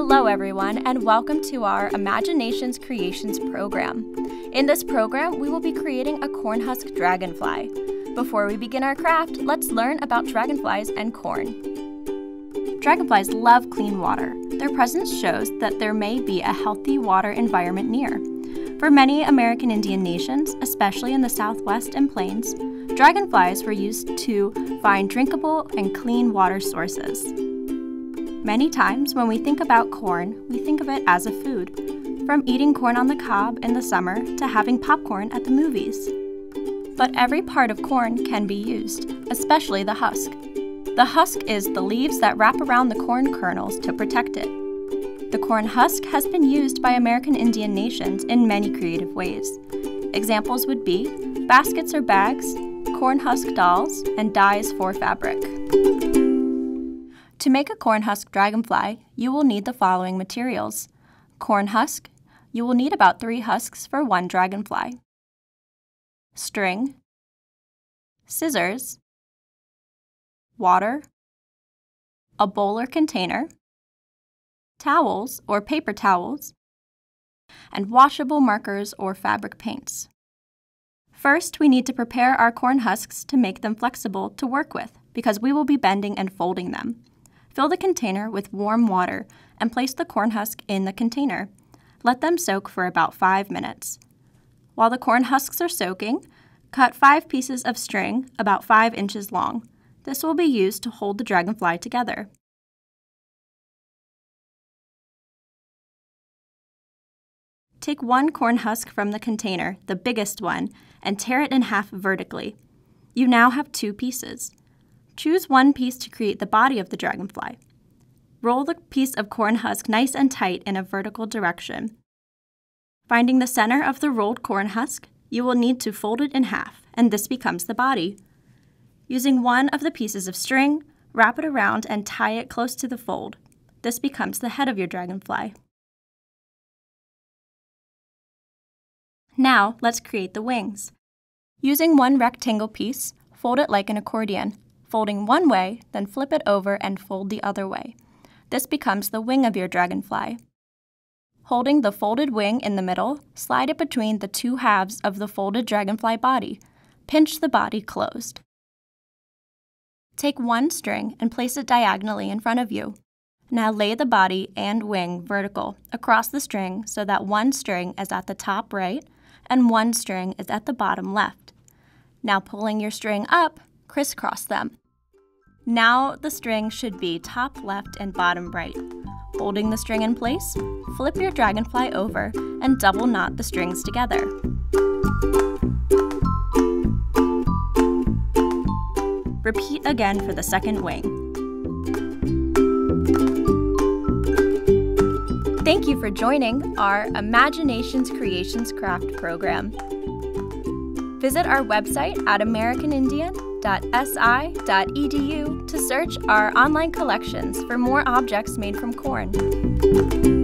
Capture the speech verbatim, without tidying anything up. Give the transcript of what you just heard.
Hello everyone, and welcome to our Imaginations Creations program. In this program, we will be creating a corn husk dragonfly. Before we begin our craft, let's learn about dragonflies and corn. Dragonflies love clean water. Their presence shows that there may be a healthy water environment near. For many American Indian nations, especially in the Southwest and Plains, dragonflies were used to find drinkable and clean water sources. Many times when we think about corn, we think of it as a food, from eating corn on the cob in the summer to having popcorn at the movies. But every part of corn can be used, especially the husk. The husk is the leaves that wrap around the corn kernels to protect it. The corn husk has been used by American Indian nations in many creative ways. Examples would be baskets or bags, corn husk dolls, and dyes for fabric. To make a corn husk dragonfly, you will need the following materials. Corn husk, you will need about three husks for one dragonfly. String, scissors, water, a bowl or container, towels or paper towels, and washable markers or fabric paints. First, we need to prepare our corn husks to make them flexible to work with because we will be bending and folding them. Fill the container with warm water and place the corn husk in the container. Let them soak for about five minutes. While the corn husks are soaking, cut five pieces of string about five inches long. This will be used to hold the dragonfly together. Take one corn husk from the container, the biggest one, and tear it in half vertically. You now have two pieces. Choose one piece to create the body of the dragonfly. Roll the piece of corn husk nice and tight in a vertical direction. Finding the center of the rolled corn husk, you will need to fold it in half, and this becomes the body. Using one of the pieces of string, wrap it around and tie it close to the fold. This becomes the head of your dragonfly. Now, let's create the wings. Using one rectangle piece, fold it like an accordion. Folding one way, then flip it over and fold the other way. This becomes the wing of your dragonfly. Holding the folded wing in the middle, slide it between the two halves of the folded dragonfly body. Pinch the body closed. Take one string and place it diagonally in front of you. Now lay the body and wing vertical across the string so that one string is at the top right and one string is at the bottom left. Now pulling your string up, crisscross them. Now the string should be top left and bottom right. Holding the string in place, flip your dragonfly over and double knot the strings together. Repeat again for the second wing. Thank you for joining our Imaginations Creations Craft program. Visit our website at american indian dot s i dot e d u to search our online collections for more objects made from corn.